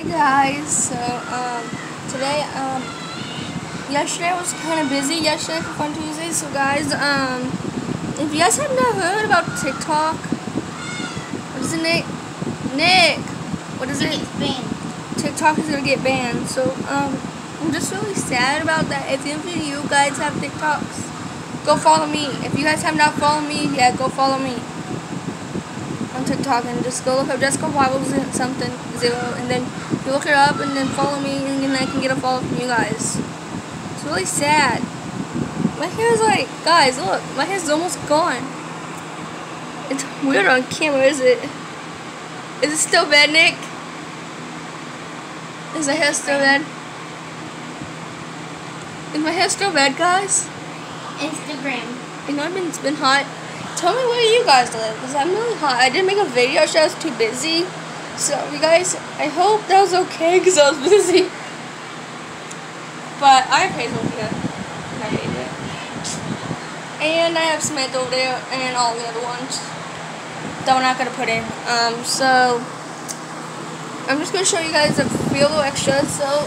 Guys, so today yesterday was kind of busy yesterday for Fun Tuesday. So guys, if you guys have not heard about TikTok, what is it, Nick, what is it? It's banned. TikTok is gonna get banned. So I'm just really sad about that. If any of you guys have TikToks, go follow me. If you guys have not followed me yet, go follow me on TikTok and just go look up Jessica Wobbles something 0, and then you look it up and then follow me, and then I can get a follow from you guys. It's really sad. My hair is like, guys, look, my hair's almost gone. It's weird on camera, is it? Is it still bad, Nick? Is my hair still bad? Is my hair still bad, guys? Instagram. You know, it's been hot. Tell me where you guys live, because I'm really hot. I didn't make a video, so I was too busy. So, you guys, I hope that was okay, because I was busy. But I have Hazel here. I hate it. And I have Samantha over there, and all the other ones that we're not going to put in. So, I'm just going to show you guys a few little extras.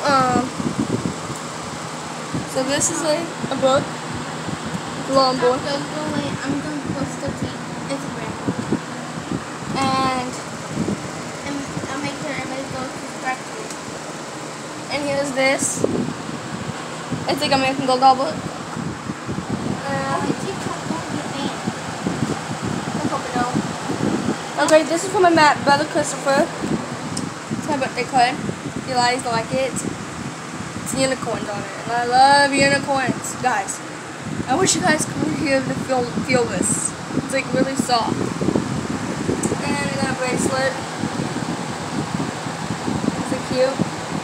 So this is like a book. Long book. I'm going to post it to Instagram. And I'll make sure everybody goes to subscribe to it. And here's this. It's like American Gold Goblet. TikTok won't be banned. I hope it don't. Okay, this is for my brother Christopher. It's my birthday card. If you guys like it. It's unicorns on it. And I love unicorns. Guys, I wish you guys could hear to feel this. It's like really soft. And I got a bracelet. Is it cute?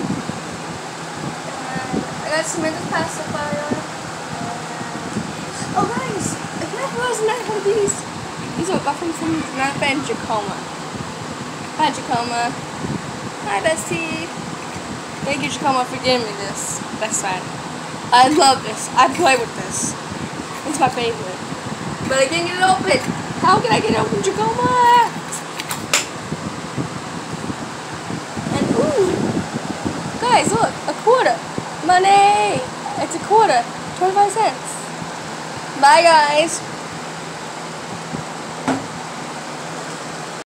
I got Samantha's pacifier. Oh guys, if my brother's not one of these are from not Jacoma. Hi Jacoma. Hi Bestie. Thank you Jacoma for giving me this. That's fine. I love this. I play with this. It's my favorite. But I can't get it open. How can I get it open, Jacoma? And ooh. Guys, look, a quarter. Money! It's a quarter. 25 cents. Bye, guys.